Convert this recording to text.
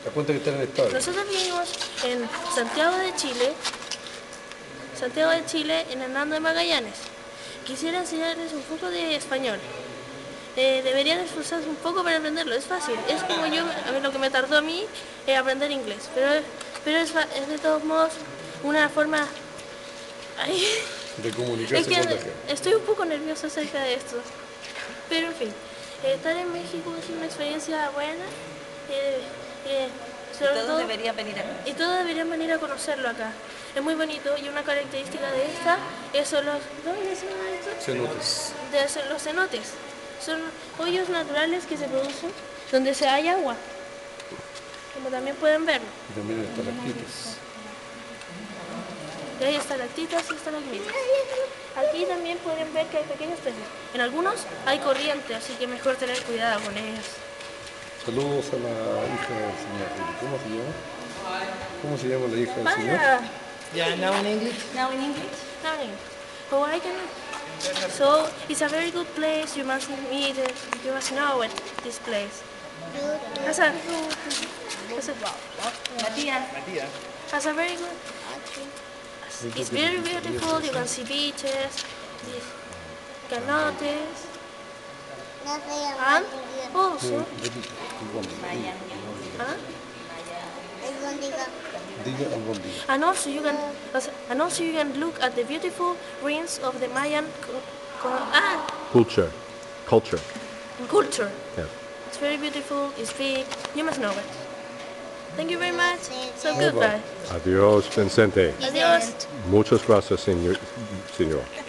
Da cuenta que está en el estadio. Nosotros vivimos en Santiago de Chile, en Hernando de Magallanes. Quisiera enseñarles un poco de español. Deberían esforzarse un poco para aprenderlo, es fácil. Es como a mí lo que me tardó a mí aprender inglés, pero es de todos modos una forma... Ay, De comunicarse es que con la gente. estoy un poco nerviosa acerca de esto, pero en fin, estar en México es una experiencia buena. Todos deberían venir acá. Y todos deberían venir a conocerlo acá. Es muy bonito y una característica de esta son los... ¿Cómo se llama esto? Los cenotes. Son hoyos naturales que se producen donde hay agua, como también pueden verlo. Y también estalactitas. Y hay estalactitas y estalagmitas. Aquí también pueden ver que hay pequeños peces. En algunos hay corriente, así que mejor tener cuidado con ellos. Saludos a la hija del señor. ¿Cómo se llama? ¿Cómo se llama la hija del señor? Yeah, now in English? Now in English? Now in English. Oh, I can... So, it's a very good place. You must meet it. You must know it, this place. Has a very good... It's very beautiful. You can see beaches, these cenotes, and also... Diga albóndiga. And also you can look at the beautiful ruins of the Mayan Culture. culture. Yeah. It's very beautiful. It's big. You must know it. Thank you very much. So goodbye. Adiós, Vincente. Adiós. Muchas gracias, señor.